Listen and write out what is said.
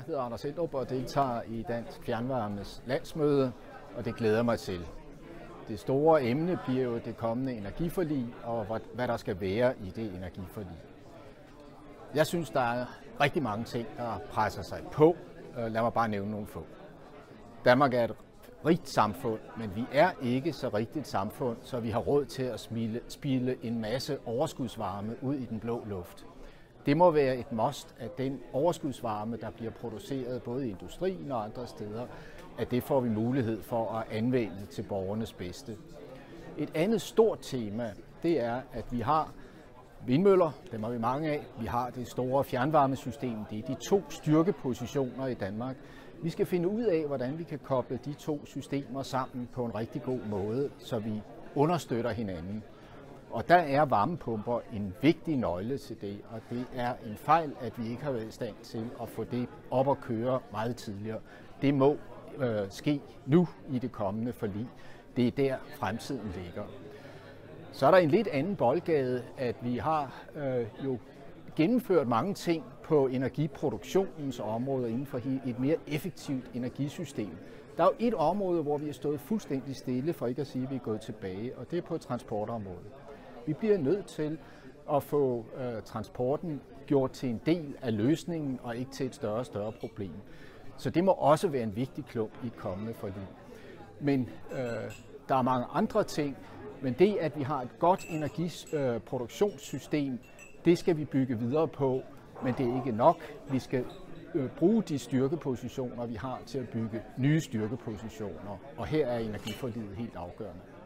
hedder Anders Eldrup og deltager i Dansk Fjernvarmes landsmøde, og det glæder mig til. Det store emne bliver jo det kommende energiforlig, og hvad der skal være i det energiforlig. Jeg synes, der er rigtig mange ting, der presser sig på. Lad mig bare nævne nogle få. Danmark er et rigt samfund, men vi er ikke så rigtigt et samfund, så vi har råd til at spilde en masse overskudsvarme ud i den blå luft. Det må være et must, at den overskudsvarme, der bliver produceret både i industrien og andre steder, at det får vi mulighed for at anvende til borgernes bedste. Et andet stort tema, det er, at vi har vindmøller, dem har vi mange af. Vi har det store fjernvarmesystem, det er de 2 styrkepositioner i Danmark. Vi skal finde ud af, hvordan vi kan koble de 2 systemer sammen på en rigtig god måde, så vi understøtter hinanden. Og der er varmepumper en vigtig nøgle til det, og det er en fejl, at vi ikke har været i stand til at få det op at køre meget tidligere. Det må ske nu i det kommende forlig. Det er der fremtiden ligger. Så er der en lidt anden boldgade, at vi har jo gennemført mange ting på energiproduktionens område inden for et mere effektivt energisystem. Der er jo et område, hvor vi har stået fuldstændig stille, for ikke at sige, at vi er gået tilbage, og det er på transportområdet. Vi bliver nødt til at få transporten gjort til en del af løsningen, og ikke til et større og større problem. Så det må også være en vigtig klump i et kommende forlig. Men der er mange andre ting, men det, at vi har et godt energiproduktionssystem, det skal vi bygge videre på, men det er ikke nok. Vi skal bruge de styrkepositioner, vi har til at bygge nye styrkepositioner, og her er energiforliget helt afgørende.